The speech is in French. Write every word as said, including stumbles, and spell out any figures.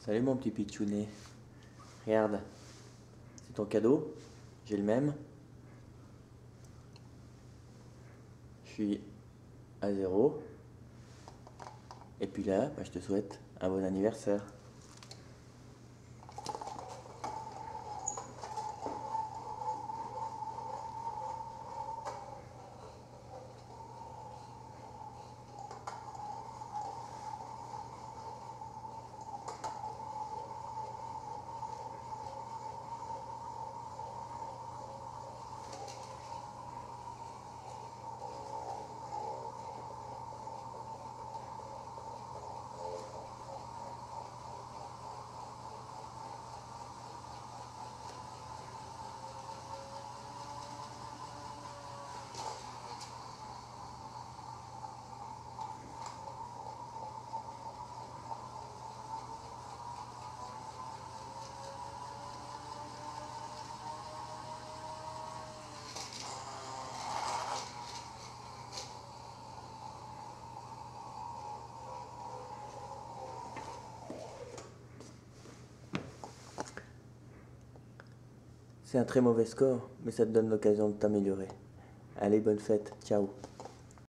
Salut mon petit pitchounet. Regarde, c'est ton cadeau. J'ai le même. Je suis à zéro. Et puis là, bah, je te souhaite un bon anniversaire. C'est un très mauvais score, mais ça te donne l'occasion de t'améliorer. Allez, bonne fête, ciao.